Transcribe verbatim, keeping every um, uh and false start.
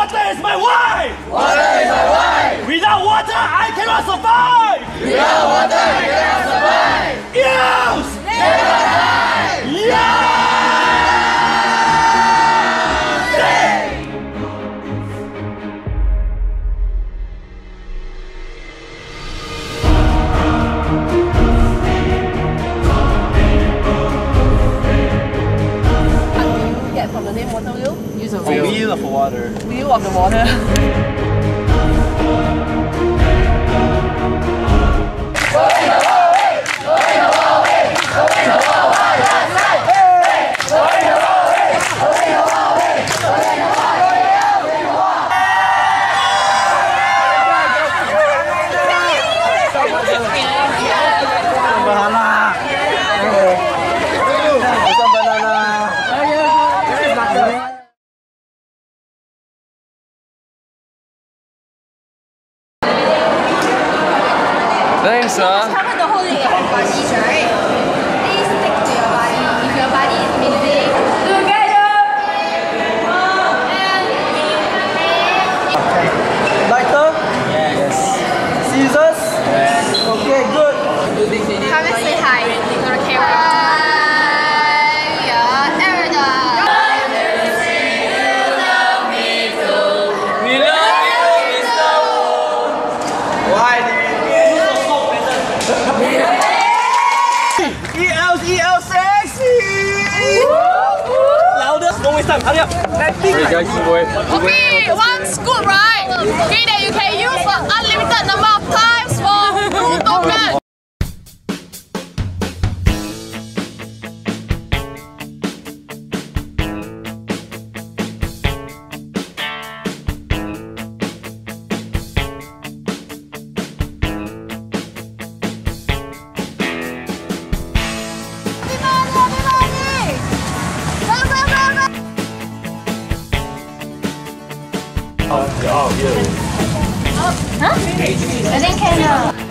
Water is my wife! Water is my wife! Without water, I cannot survive! Without water, I cannot survive! Yes! Never die! Yeah! From the name water wheel? Use a wheel. Wheel of water. Wheel of the water. Thanks, sir. Cover the whole leg and bodies, right? Please stick to your body. If your body is missing, together. Lighter? Yes. Scissors? Yes. Okay, good. Come and say hi to the camera. Hi, yeah, there we go. We love you, Mister Wu. Why did E L E L sexy! Louder! Don't waste time, hurry up! Okay, one scoop, right? Okay, that you can use for unlimited number of times for two tokens. Oh, yeah. Huh? I think can.